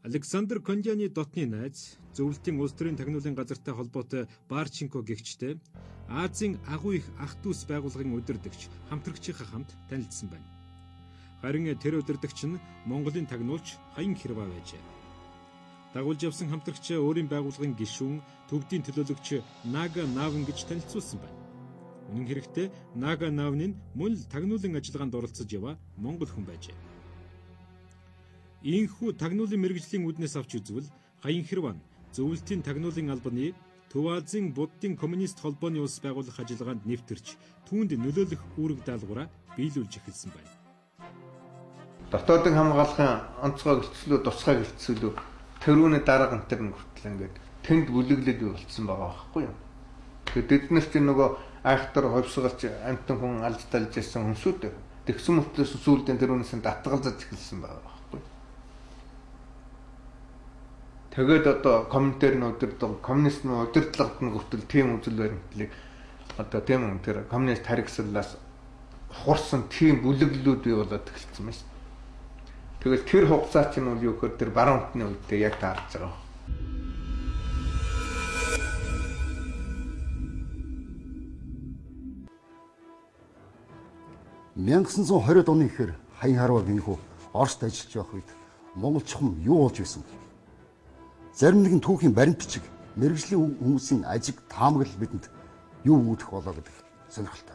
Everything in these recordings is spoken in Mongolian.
Александр Кондианы дотны найз, зөвлөлтийн улс төрийн тагнуулын газартай холбоотой Барченко гэгчтэй Азийн агуу их ах дүүс байгууллагын удирдагч хамтрагчийнхаа хамт танилцсан байна. Харин тэр удирдагч нь Монголын тагнуулч Хаян Хэрваа байжээ. Дагуулж явсан хамтрагч өөрийн байгууллагын гишүүн төвдийн төлөөлөгч Нага Навн гэж танилцуулсан байна. Үнэн хэрэгтээ Нага Навн нь мөн л тагнуулын ажиллагаанд оролцож яваа Монгол хүн байжээ. Ийхүү тагнуулын мэрэгжлийн үднээс авч үзвэл Хаян Хэрваа зөвлөлтийн тагнуулын албаны Төв Азийн Буддын коммунист холбооны улс байгуулах ажиллагаанд нэвтэрч түүнд нөлөөлөх үүрэг даалгавраа биелүүлж эхэлсэн байна. Дотоодын хамгаалахын онцгой гэлтслүү, тусгай гэлтслүү тэрүүний дарга энэ хүртэл ингээд тэнд бүлэглээд болцсон байгаа байхгүй юу. Тэгээд эднээс чинь нөгөө айхтар ховсгалж амтан хүн алж талж ирсэн хүнсүүд тэгсэн мөртлөөс сүүлдээ тэрүүнээс татгалзаж эхэлсэн байгаа. Тэгээд одоо комментэр нь удирдаг, коммунист нь удирдлагад нь хүртэл тийм үзэл баримтлалыг одоо тийм юм тэр коммунист харгислалаас хурсан тийм бүлэглүүд бий болоод эхэлсэн байна. Тэгэл тэр хугацаа чинь бол юу гэхээр тэр баруунтны үедээ яг таарч байгаа. 1920 оны ихэр Хаян Хэрваа гинхүү Оросд ажиллаж байх үед Монгол чухам юу болж байсан бэ? Зарим нэгэн түүхийн баримт бичиг мэрэгжлийн хүмүүсийн ажиг таамаглал бидэнд юу үүдэх болоо гэдэг сонирхолтой.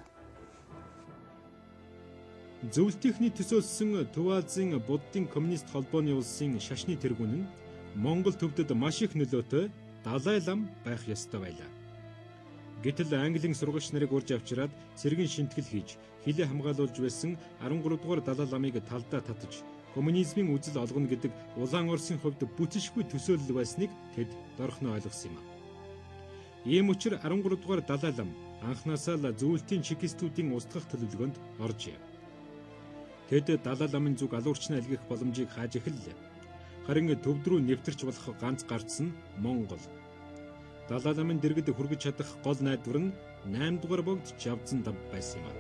Зөвлөлтийнхний төсөөлсөн Төв Азийн Буддын коммунист холбооны улсын шашны тэргүүн нь Монгол төвдөд маш их нөлөөтэй Далай лам байх ёстой байлаа. Гэтэл Английн сургагч нарыг урьж авчираад цэргийн шинтгэл хийж хилээ хамгаалуулж байсан 13 дугаар Далай ламыг талдаа татаж коммунизмын үзэл олгоно гэдэг Улаан Оросын хувьд бүтэлшгүй төсөөлөл байсныг тэд дорхно ойлгосон юм. Ийм учраас 13 дугаар Далай лам анхнаасаа л зөвлөлтийн чекистүүдийн устгах төлөвлөгөөнд оржээ. Тэд Далай ламын зүг алуурчны альгих боломжийг хааж эхэллээ. Харин төвд рүү нэвтэрч болох ганц гарц нь Монгол. Далай ламын дэргэд хүргэж чадах гол найдвар нь 8 дугаар богд Жавзан дам байсан юм.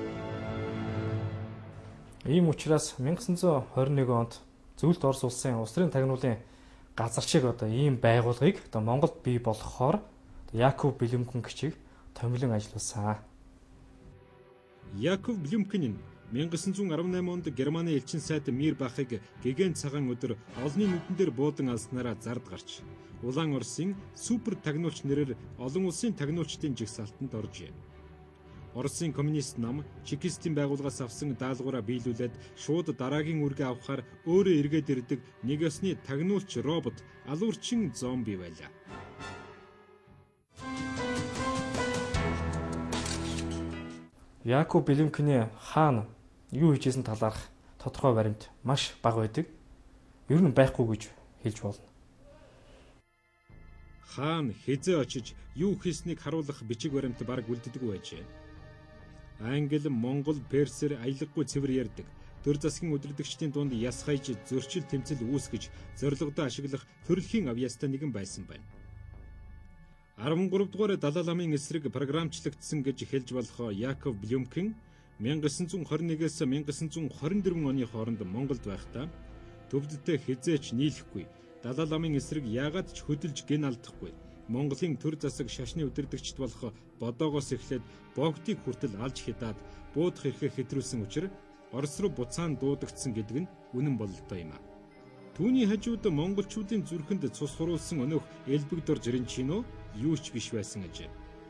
Ийм учраас 1921 онд зөвлөлт Орос улсын улс төрийн тагнуулын газар шиг одоо ийм байгууллагыг одоо Монголд бий болгохоор Яков Блюмкин гişиг томилон ажилласан. Яков Блюмкин нь 1918 онд Германы элчин сайд Мирбахыг гэгэн цагаан өдөр олонний нүдэн дээр буудан алснараа зард гарч Улаан Оросын супер тагнуулч нэрээр олон улсын тагнуулчдын жигсаалтанд оржээ. Оросын коммунист нам чекистийн байгууллагаас авсан даалгавраа биелүүлээд шууд дараагийн үргээ авахаар өөрөө эргээд ирдэг нэг ёсны тагнуулч робот алуурчин зомби байлаа. Яков Блюмкины хаана юу хийжсэн талаарх тодорхой баримт маш бага байдаг. Ер нь байхгүй гэж хэлж болно. Хаан хизээ очиж юу хийснийг харуулах бичиг баримт бараг үлддэггүй байжээ. Англи, Монгол, Персээр аялгагүй цэвэр ярьдаг. Төр засгийн удирдагчдын дунд яс хайж зөрчил тэмцэл үүсгэж зорилгодоо ашиглах төрөлхийн авьяастай нэгэн байсан байна. 13 дугаар Далай ламын эсрэг програмчлагдсан гэж хэлж болох Яков Блюмкин 1921-с 1924 оны хооронд Монголд байхдаа төвдөлтөд хизээч нийлэхгүй, Далай ламын эсрэг яагаад ч хөдөлж ген алдахгүй, Монголын төр засаг шашны удирдагчд болох бодоогоос эхлээд богдыг хүртэл алж хядаад буудах эрхээ хэтрүүлсэн учраас Орос руу буцаан дуудагдсан гэдэг нь үнэн бололтой юм а. Түүний хажууд монголчуудын зүрхэнд цус хуруулсан өнөөх Элбэгдор Жирэнчино юу ч биш байсан гэж.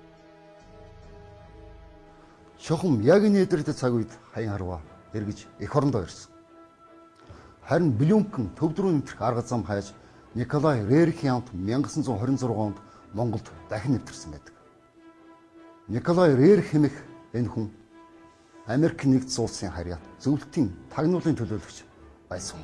Чухам яг нээдэрдэг цаг үед Хаян Хэрваа эргэж эх орондоо ирсэн. Харин Блюмкин төвд рүү нэвтрэх арга зам хайж Николай Рерихийн хамт 1926 онд Монголд дахин нэвтэрсэн байдаг. Николай Рерих хэмээх энэ хүн Америк нэгдсэн улсын харьяат зөвлөлтийн тагнуулын төлөөлөгч байсан.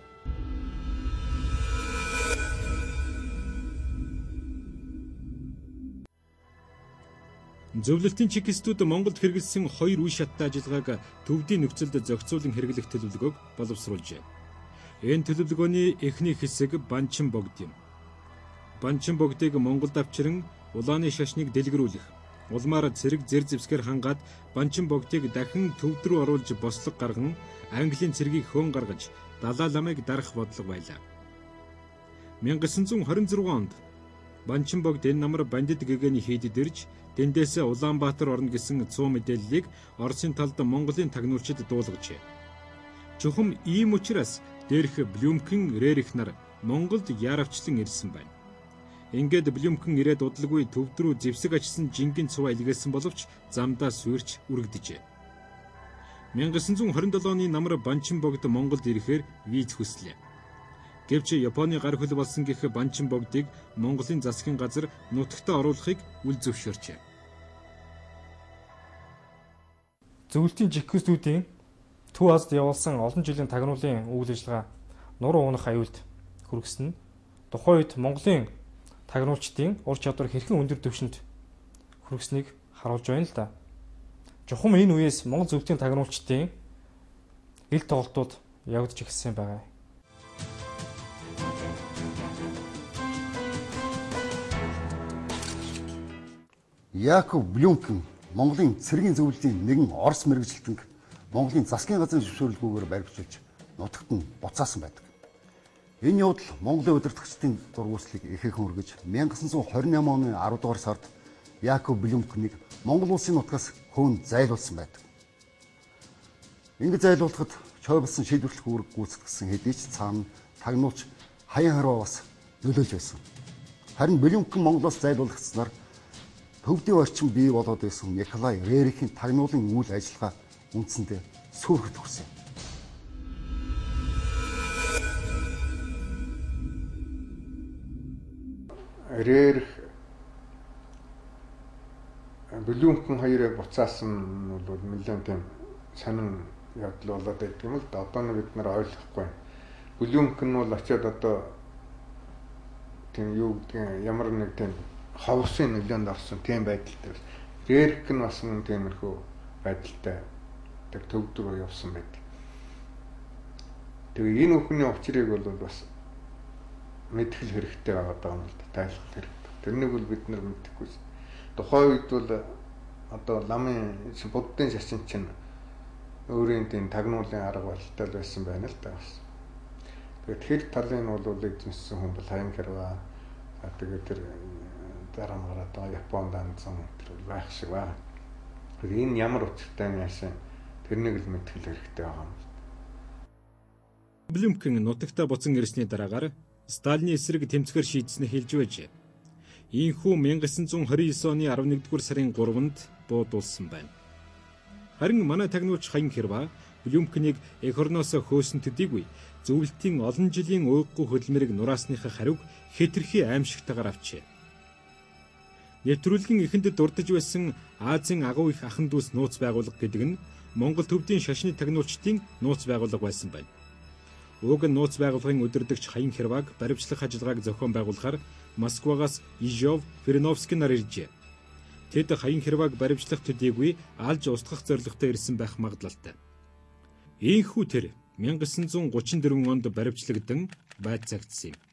Зөвлөлтийн чекистүүд Монголд хэрэгэлсэн 2 үе шаттай ажиллагааг төвдийн нөхцөлд зохицуулан хэрэглэх төлөвлөгөөг боловсруулжээ. Энэ төлөвлөгөөний эхний хэсэг Банчин богд юм. Банчин богдыг Монголд авчран улааны шашныг дэлгэрүүлэх, улмаар цэрэг зэр зэвсгээр хангаад Банчин богдыг дахин төвд рүү оруулж бослог гарган Английн цэргийг хөөн гаргаж Далай ламыг дарах бодлого байлаа. 1926 онд Банчинбогд энэ намар бандит гэгэний хийдэд ирж тэндээс Улаанбаатар орно гэсэн цуу мэдээллийг Оросын талд Монголын тагнуулчид дуулгажээ. Чухам ийм учраас дээрх Блюмкин, Рерих нар Монголд яаравчлан ирсэн байна. Ингээд Блюмкин ирээд удалгүй төвд рүү зэвсэг ачсан жингийн цуваа илгээсэн боловч замдаа сүрч үргэжээ. 1927 оны намар Банчинбогд Монголд ирэхээр виз хүслээ. Гэвч Японы гар хөл болсон гэх Банчинбогдыг Монголын засгийн газар нутагтаа оруулахыг үл зөвшөөрчээ. Зөвлөлтийн жихгүйстүүдийн Төв Азад явуулсан олон жилийн тагнуулын үйл ажиллагаа нуруу унах аюулд хүргэсэн нь тухайн үед Монголын тагнуулчдын ур чадвар хэрхэн өндөр түвшинд хүргэснийг харуулж байна л да. Чухам энэ үеэс Монгол зөвлөлтийн тагнуулчдын ил тоглолтууд явагдаж эхэлсэн байгаа. Яков Блюмкин Монголын цэргийн зөвлөлийн нэгэн Орос мэргэжилтэнг Монголын засгийн газрын зөвшөөрлгүйгээр баривчилж нутагт нь буцаасан байдаг. Энэ явдал Монголын удирдагчдын дургүйслийг ихээхэн өргөж 1928 оны 10 дугаар сард Яков Блюмкинийг Монгол улсын нутгаас хөөн зайлуулсан байдаг. Ингэ зайлуулахад чойболсон шийдвэрлэх үүрэг гүйцэтгсэн хэдий ч цаана тагнуулч Хаян Харва бас нөлөөлж байсан. Харин Блюмкин Монголоос зайлуулагдсанаар төвдийн орчин бий болоод байсан Николай Рерихийн тагнуулын үйл ажиллагаа үндсэндээ сүрхэд хүрсэн. Рерих Блюмкин хоёрыг буцаасан бол нэлээд тийм сонин явдал болоод байдаг юм л да. Одоо бид нар ойлгохгүй. Блюмкин бол очиод одоо тийм юу гэдэг ямар нэг тийм ховсын нөлөөнд орсон тийм байдалтай. Рерих нь бас тиймэрхүү байдалтай төвд рүү явсан байдаг. Тэгээ энэ бүхний учрыг бол бас мэдхэл хэрэгтэй байгаа юм л да. Тайлбар хэрэгтэй. Тэрнийг бол бид нар мэдэхгүй. Тухайн үед бол одоо ламын буддын шашин чинь өөрийн тийм тагнуулын арга барилтай байсан байна л да. Тэгээд тэр талын бол эзэмссэн хүн бол Хаян Харва. Тэгээд тэр дараа нь гараад Японд анзан тэр байх шиг байна. Энэ ямар учиртай юм яасан тэрнийг л мэдхэл хэрэгтэй байгаа юм. Блюмкин нутагтаа буцан ирсний дараагаар Сталины эсрэг тэмцэхэр шийдснээ хэлж байжээ. Ийхүү 1929 оны 11-р сарын 3-нд буудулсан байна. Харин манай тагнуулч Хаян Харва Блюмкинийг эх орноос хөөсөн төдийгүй зөвлөлтийн олон жилийн уйггүй хөдөлмөрийг нураасныхаа хариуг хэтэрхий аимшигтайгаар авчээ. Нэвтрүүлгийн эхэнд дурдж байсан Азийн агуу их ахан дүүс нууц байгууллага гэдэг нь Монгол төвдийн шашны тагнуулчдын нууц байгууллага байсан байна. Уг нууц байгууллагын удирдагч Хаян Харваг баривчлах ажиллагааг зохион байгуулахаар Москвагаас Ижов, Фериновский нар иржээ. Тэд Хаян Харваг баривчлах төдийгүй алж устгах зорилготой ирсэн байх магадлалтай. Ийхүү тэр 1934 онд баривчлагдан байцаагдсан юм.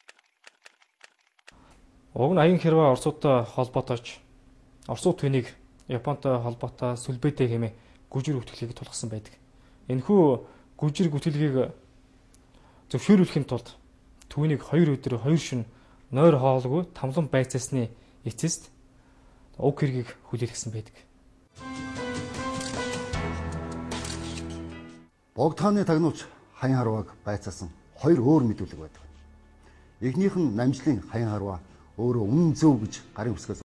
Уг нь Хаян Харва Оросуудтай холбоотойч Оросууд түүнийг Японтой холбоотой сүлбэтэй хэмээн гүжир гүтгэлгийг тулгасан байдаг. Энэхүү гүжир гүтгэлгийг зөвшөөрүүлэхийн тулд түүнийг 2 өдөр 2 шөнө нойр хоолгүй тамлан байцаасны эцэст уг хэргийг хүлээлгэсэн байдаг. Богдхааны тагнуулч Хаян Харваг байцаасан 2 өөр мэдүүлэг байдаг. Эхнийх нь намжлын Хаян Харва өөрөө үнэн зөв гэж гарын үсгээс